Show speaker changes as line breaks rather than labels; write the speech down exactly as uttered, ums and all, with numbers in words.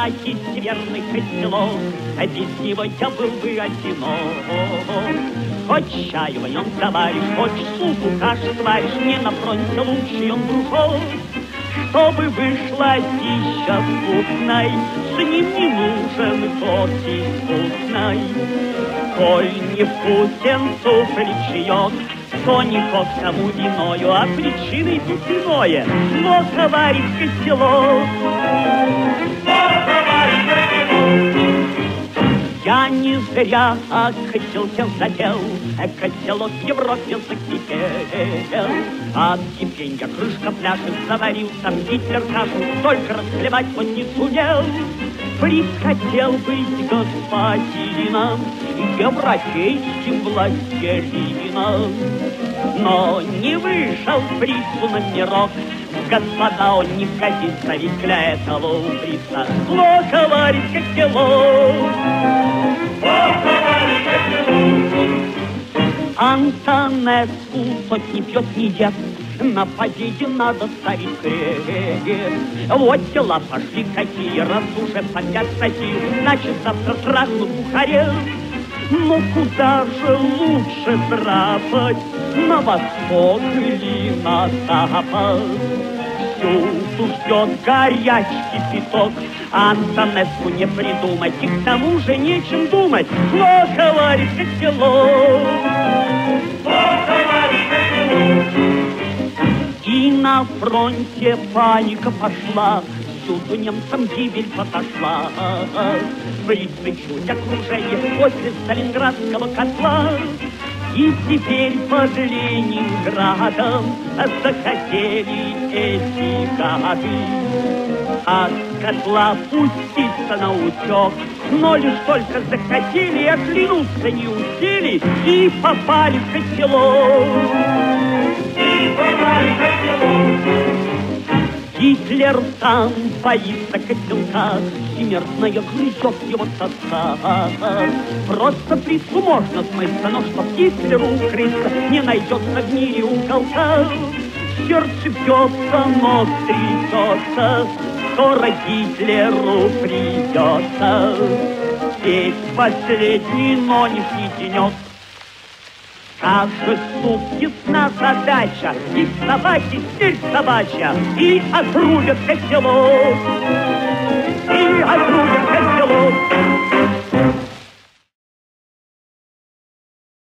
есть верный котелок, а без него я был бы одинок. Хоть чаю в нем товарищ, хоть супу кашу сваришь, мне на фронте лучший он дружок. Чтобы вышла пища вкусной, с ним не нужен тот искусной. Коль не вкусен суп или чаек, то никак тому виною, а причиной тут иное. Но товарищ котелок, я не зря о котелке задел, котелок в Европе закипел. От кипенья крышка пляшет, заварился Гитлер кашу, только расхлебать он не сумел. Фриц хотел быть господином, европейским властелином, но не вышел Фрицу на мирок. Господа, он не годится, ведь для этого у Фрица плохо варит котелок. Антонеску сотни пьет, не ест, на победе надо ставить крест. Вот дела пошли какие, раз уже поднять статью, значит завтра сразу Бухарест. Но куда же лучше драпать, на восток или на запад? Всюду ждет горячий кипяток, Антонеску не придумать, и к тому же нечем думать. Плохо варит котелок, плохо варит котелок. И на фронте паника пошла, всюду немцам гибель подошла. Фрицы чуть окружение после Сталинградского котла. И теперь под Ленинградом захотели эти гады от котла пуститься на утек. Но лишь только захотели, оглянуться не успели и попали в котелок. И попали в котелок. Гитлер сам боится котелка, смертная грызет его тоска. Просто Фрицу можно смыться, но чтоб Гитлеру укрыться, не найдется в мире уголка. Сердце бьется, нос трясется, скоро Гитлеру придется весь последний нынешний денек. Каждый суп ясна задача, и собаки смерть собачья, и отрубят котелок.